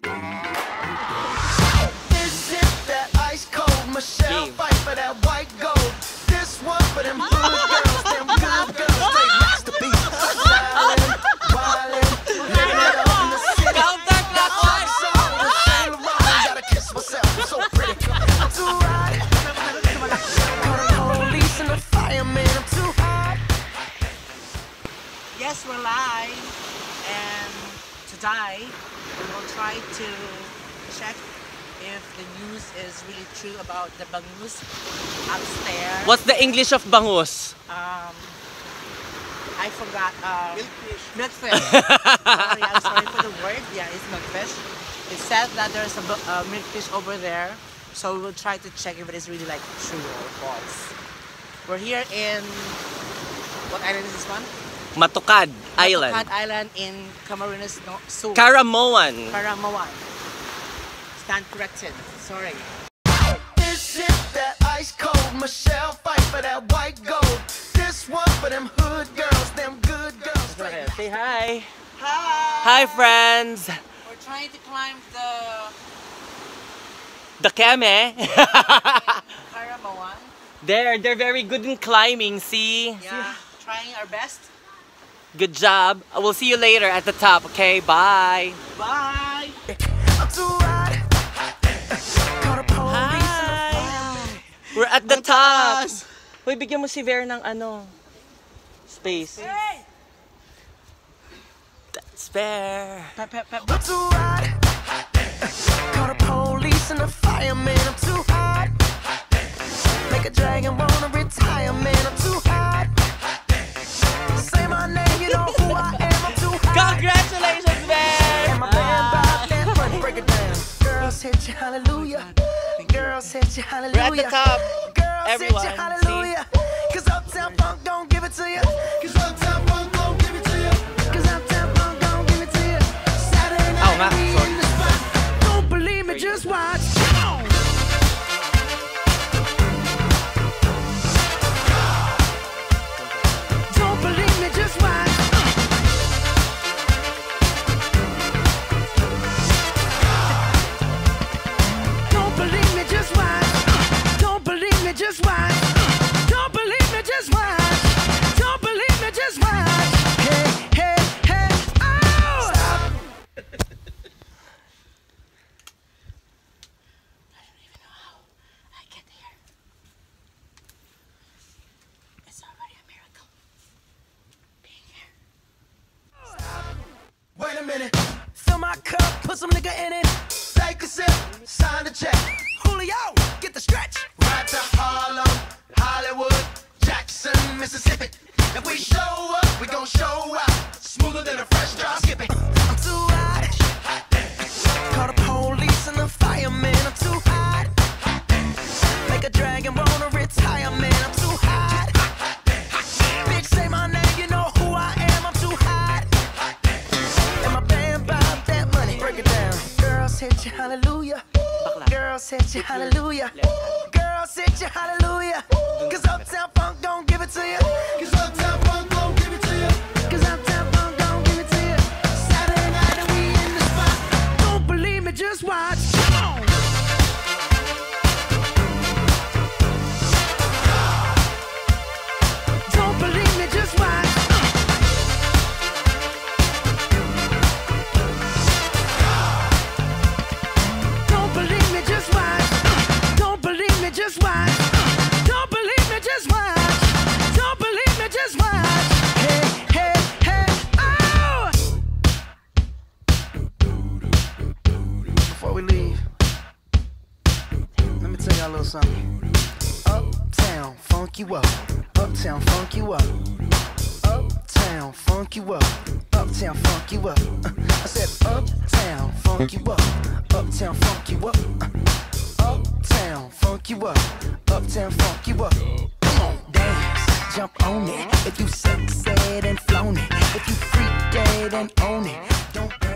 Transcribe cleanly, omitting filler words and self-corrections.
This is that ice cold Michelle fight for that white gold. This one for them good girls, them good girls. They next to be silent, wildin', living it up in the city. Counterclockwise. Saint Laurent, gotta kiss myself, I'm so pretty. I'm too hot. Call the police and the fireman, I'm too hot. Yes, we're live, and today we will try to check if the news is really true about the bangus upstairs. What's the English of bangus? I forgot. Milkfish. Sorry, I'm sorry for the word. Yeah, it's milkfish. It said that there's a milkfish over there, so we will try to check if it is really like true or false. We're here in what island is this one? Matukad Island. Matukad Island in Camarines Sur. Karamoan. Karamoan. Stand corrected. Sorry. This is that ice cold Michelle fight for that white gold. This one for them hood girls, them good girls. Say hi. Hi. Hi, friends. We're trying to climb The Keme. Karamoan. They're very good in climbing, see? Yeah. Trying our best. Good job. We'll see you later at the top, okay? Bye. Bye. I'm too hot. Call the police and the Hi. We're at the top. Hoy, bigyan mo si Ver ng ano, space. Hey. That's fair. Pep. I'm too hot. Call the police and the fireman. I'm too hot. Make a dragon wanna retire, man. I'm too hot. Say my name, you know who I am. I'm too hot. Congratulations, Ver. And my band bought that money. Break it down. Girls hit you, hallelujah. Girls hit you, hallelujah. We're at the top. Girls Everyone, hit you, hallelujah. Cause Uptown Funk don't give it to you. Cause Uptown Funk don't give it to you. Cause Uptown Funk don't give it to you. Saturday night, nga, we sorry. in the spot. Don't believe me, just watch. Come on. Don't believe me, just watch. Don't believe me, just watch. Don't believe me, just watch. Don't believe me, just watch. Don't believe me, just watch. Hey, oh! Stop. I don't even know how I get here. It's already a miracle being here. Wait a minute. Fill my cup, put some nigga in it. Take a sip, sign the check. Julio, get the stretch. Right to Harlem, Hollywood, Jackson, Mississippi. If we show up, we gon' show out. Smoother than a fresh drop. Skip it. I'm too hot. Call the police and the fireman. I'm too hot. Make a dragon wanna retire, man. I'm too hot. Bitch, say my name, you know who I am. I'm too hot. And my band bought that money. Break it down. Girls hit you, hallelujah. Girls hit you, hallelujah. Girls hit you, hallelujah. Cause Uptown Funk don't give it to you. Cause Uptown Funk don't give it to you. Cause Uptown Funk don't give it to you. Saturday night and we in the spot. Don't believe me, just watch. Come on. Don't believe me, just watch. Don't believe me, just watch. Don't believe me, just watch. Don't believe me, just watch. Don't believe me, just watch. Hey, oh! Before we leave, let me tell y'all a little something. Uptown, funk you up. Uptown, funk you up. Uptown, funk you up. Uptown, funk you up. I said uptown, funk you up. Uptown, funk you up. Uptown, funk you up. Uptown, funk you up. Come on, dance, jump on it. If you suck, said and flown it. If you freak dead and own it. Don't